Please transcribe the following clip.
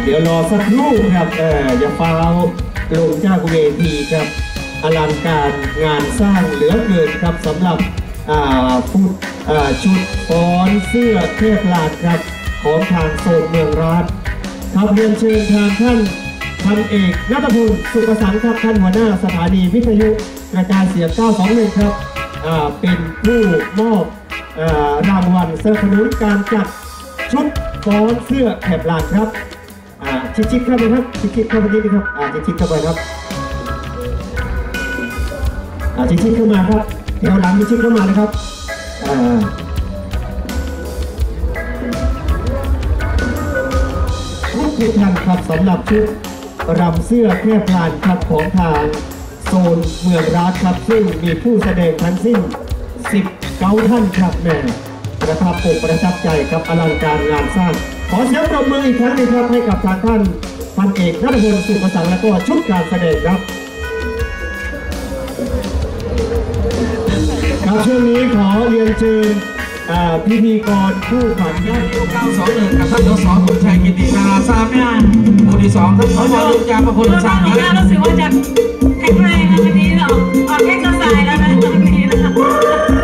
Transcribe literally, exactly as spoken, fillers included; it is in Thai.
เดี๋ยวรอสักครู่ครับเอออย่าฟาวลงจากเวทีครับอลังการงานสร้างเหลือเกินครับสำหรับฟุตชุดฟ้อนเสื้อเทพลานครับของทางโซนเมืองราชครับเรียนเชิญทางท่านพันเอกณัฐพลสุขสังครับท่านหัวหน้าสถานีวิทยุกระจายเสียงเก้าสองหนึ่งครับเป็นผู้มอบรางวัลสนับสนุนการจัดชุดฟ้อนเสื้อแถบลานครับชิดๆเข้าไปครับชิดๆเข้าไปนิดนึงครับชิดๆเข้าไปครับชิดๆเข้ามาครับแถวหลังชิดๆเข้ามานะครับทุกท่านครับสำหรับชุดรำเสื้อแค่พลานครับของทางโซนเมืองราชครับซึ่งมีผู้แสดงทั้งสิ้นสิบเก้าท่านครับแม่ประทับอกประทับใจครับอลังการงานสร้างขอเสียงปรบมืออีกครั้งนึงครับให้กับทางท่านพันเอกณัฐพลสุขสังและก็ชุดการแสดงครับครับช่วงนี้ขอเรียนเชิญพิธีกรผู้ผ่านย่านเก้าสองหนึ่งกับท่านสสบุญชัยกิตินาราทราบงานหมู่ที่สองท่านสสลุงจามพลสั่งนะรู้สึกว่าจะแข็งแรงนะวันนี้เราออกแค่กระสายแล้วนะวันนี้นะ